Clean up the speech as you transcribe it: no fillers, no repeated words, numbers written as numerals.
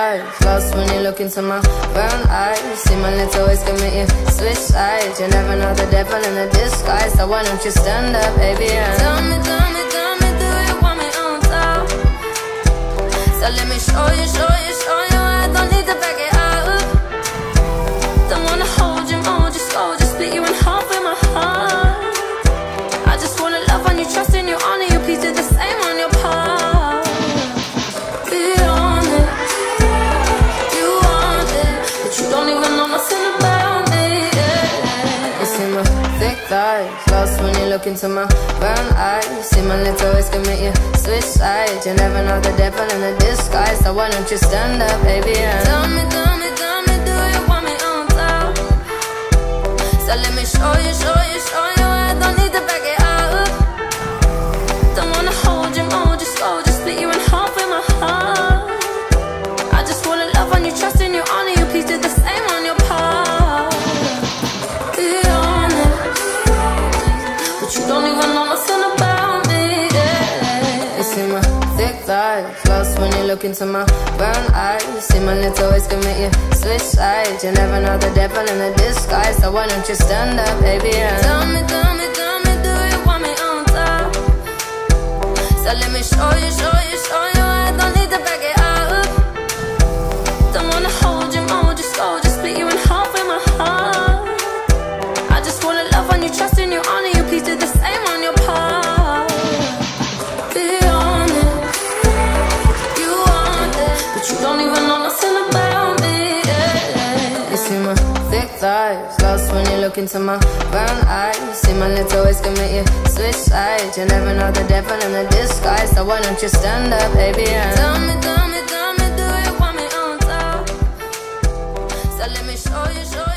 thighs, lost when you look into my brown eyes. See my lips always can make you switch sides. You never know the devil in a disguise, so why don't you stand up, baby, and tell me, do you want me on top? So let me show you, I don't need to back it up. Don't wanna hold you more, just go, just split you in half with my heart. I just wanna love on you, trust in you, honor you, please do the same on your part. Be honest, you want it, but you don't even know nothing about me, yeah. You see my thick thighs, lost when you look into my brown eyes. See my lips always can make you switch sides. You never know the devil in a disguise, so why don't you stand up, baby, and tell me, do you want me on top? So let me show you, I don't need to back it up. Don't wanna hold you more, just go, just split you in half with my heart. I just wanna love on you, trust in you, honor you, please do the same on your part. Be honest, but you don't even know nothing about me, yeah. You see my thick thighs, lost when you look into my brown eyes. See my lips always can make you switch sides. You never know the devil in a disguise, so why don't you stand up, baby, and tell me, do you want me on top? So let me show you, I don't need to back it up. Don't wanna hold you more, just go, just split you in half with my heart. I just wanna love on you, trust in you, honor you, please do the same on your part. Be honest, you want it, but you don't even know nothing about me, yeah. You see my thick thighs, lost when you look into my brown eyes. See my lips always can make you switch sides. You never know the devil in a disguise, so why don't you stand up, baby, and tell me, do you want me on top? So let me show you,